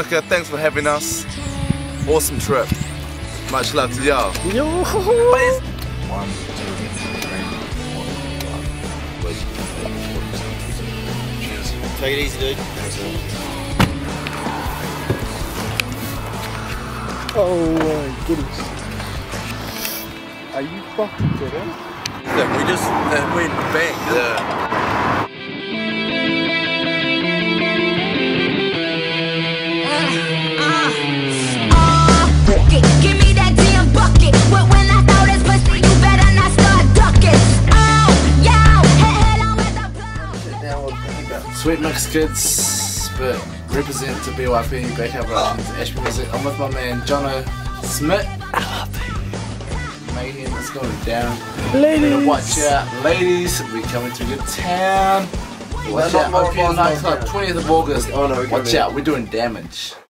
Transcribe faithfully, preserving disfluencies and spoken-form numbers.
Wanaka, thanks for having us. Awesome trip. Much love to y'all. Yo! One, two, three, four, five. Cheers. Take it easy, dude. Oh my goodness. Are you fucking kidding? Yeah, we just uh, went back. Yeah. Give me that damn bucket. But when I throw this pussy, you better not start ducking. Oh, yo, head on with the blow. Sweet Mix Kids, but represent to B Y P, back up Productions, AshbyMusic. I'm with my man Jono Smit. I love it. Mayhem, it's going down. Ladies! Watch out, ladies, we're coming through your town. Watch out, O P M nightclub, twentieth of August. Oh no, watch out, we're doing damage.